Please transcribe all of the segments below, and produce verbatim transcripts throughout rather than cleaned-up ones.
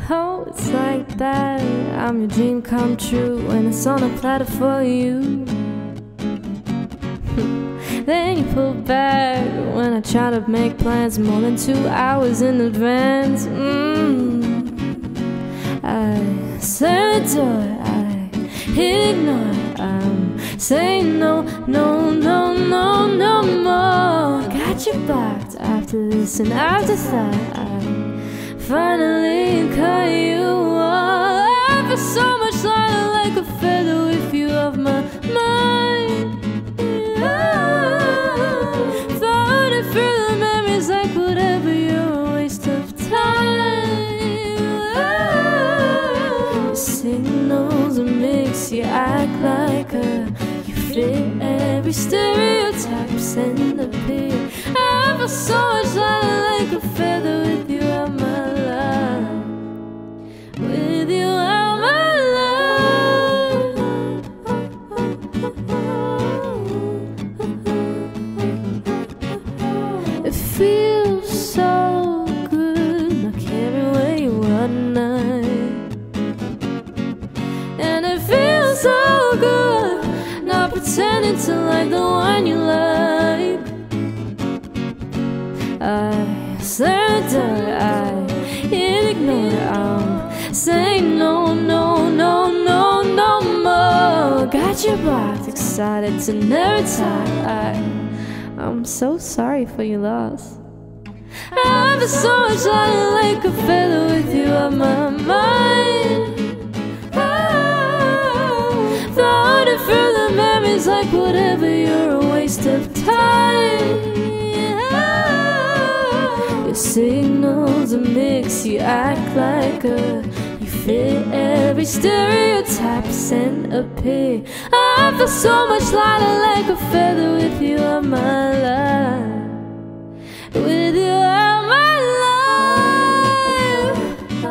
Oh, it's like that. I'm your dream come true when it's on a platter for you. Then you pull back when I try to make plans more than two hours in advance. mm. I slam the door, I ignore. I'm saying no, no, no, no, no more. Got you blocked after this and after that. I finally cut you off. I feel so much lighter like a feather with you off my mind. Floating through the memories like whatever, you're a waste of time. Your signals are mixed, you act like a, you fit every stereotype, send a pig. I feel so much lighter like a feather with you out my life. With you out my life. It feels so good not caring where you are tonight. And it feels so good not pretending to like the one you like. I surrender, I ignore. I'm saying no, no, no, no, no more. Got you blocked, excited to never tie. I, I'm so sorry for your loss. I feel so much lighter like a feather with you on my mind. Floating through the memories like whatever, you're a waste of time. Your signals are mixed, you act like a, you fit every stereotype, send a pig. I feel so much lighter like a feather with you on my life. With you on my life.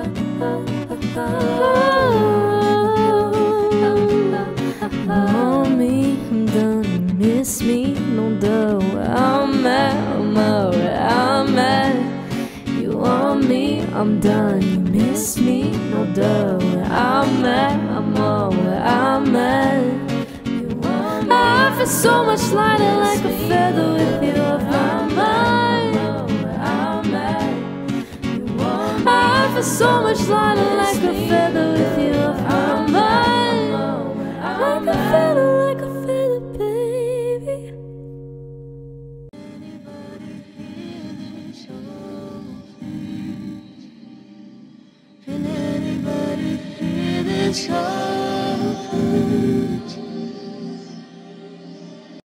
On me, I'm done, you miss me, no doubt. I'm at, I'm out, I'm at. You want me, I'm done, you miss me, no doubt. I'm at, I'm out, I'm at. You want me, I feel so much lighter like a feather with you off my mind. I'm at. You want me, I feel so much lighter like a feather with you off my mind. Like a feather, like a feather, baby. Can anybody hear this?